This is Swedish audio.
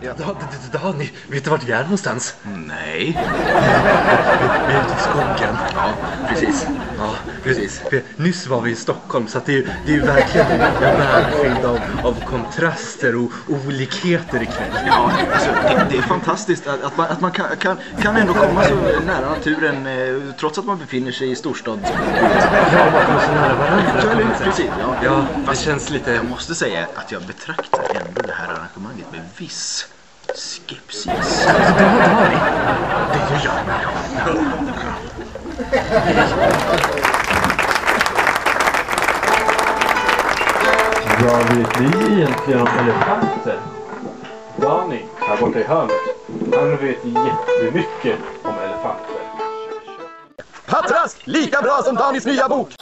Dani, vet du vart vi är någonstans? Nej. Vi är ute i skogen. Ja, precis. Ja, precis. För nyss var vi i Stockholm, så att det är ju verkligen en världsbild av kontraster och olikheter ikväll. Ja, alltså, det är fantastiskt att man kan ändå komma så nära naturen trots att man befinner sig i storstad. Ja, man kommer så nära varandra. Precis, ja, det känns lite... Jag måste säga att jag betraktar ändå det här arrangemanget med viss skepsis. Det har vi. Det gör jag. Vad vet ni egentligen om elefanter? Dani, här borta i hörnet. Han vet jättemycket om elefanter. Patras, lika bra som Danis nya bok!